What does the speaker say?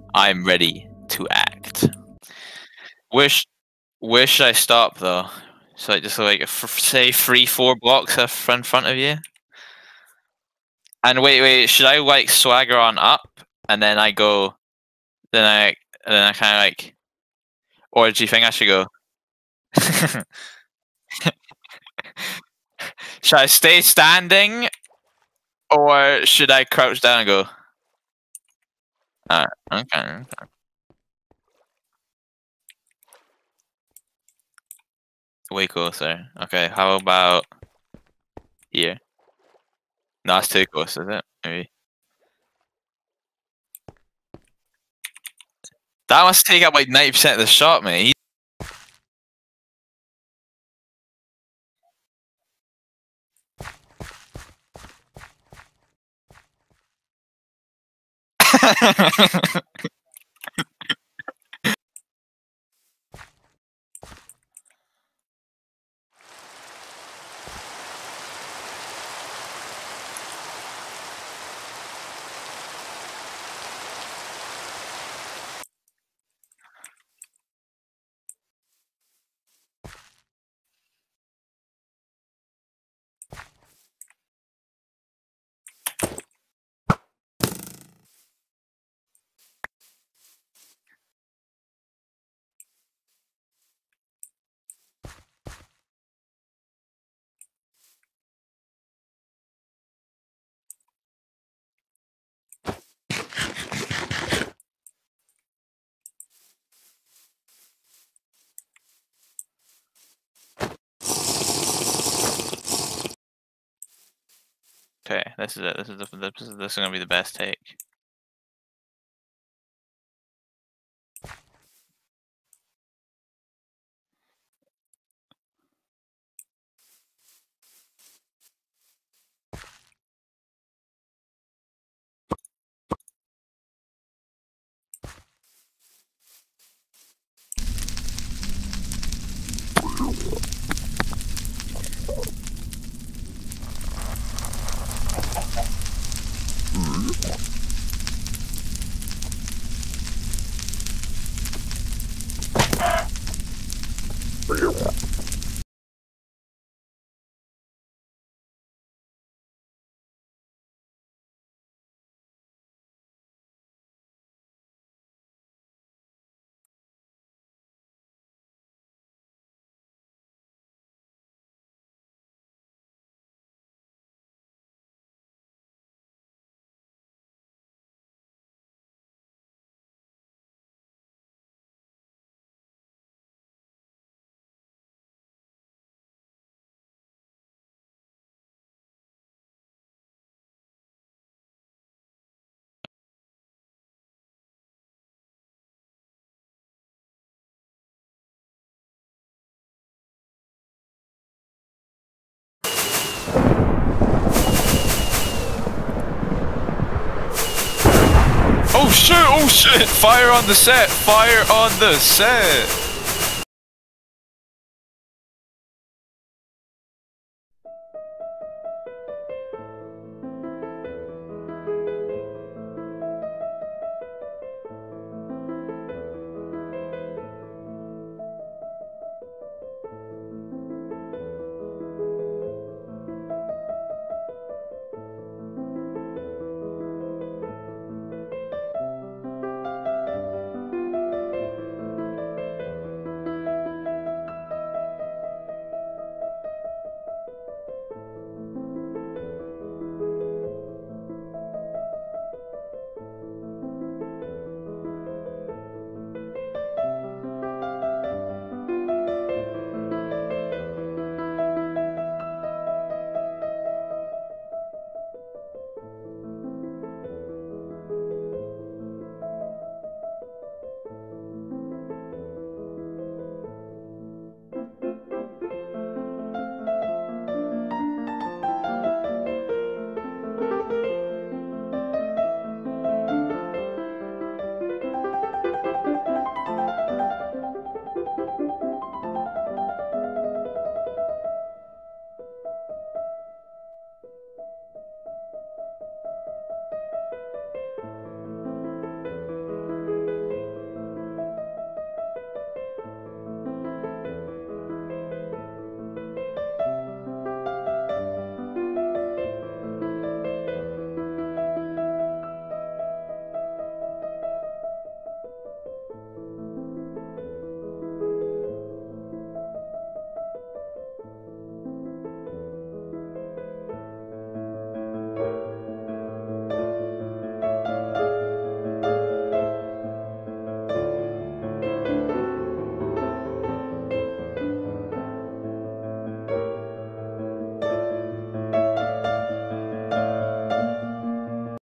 I'm ready to act. Where should I stop though? So like just like say 3-4 blocks in front of you. And wait, should I like swagger on up and then I go, then I kind of like, or do you think I should go? Should I stay standing, or should I crouch down and go? Okay. Way closer. Okay, how about here? No, that's too close, is it? Maybe. That must take up like 90% of the shot, mate. Okay, this is it. This is gonna be the best take. Oh shit! Fire on the set! Fire on the set!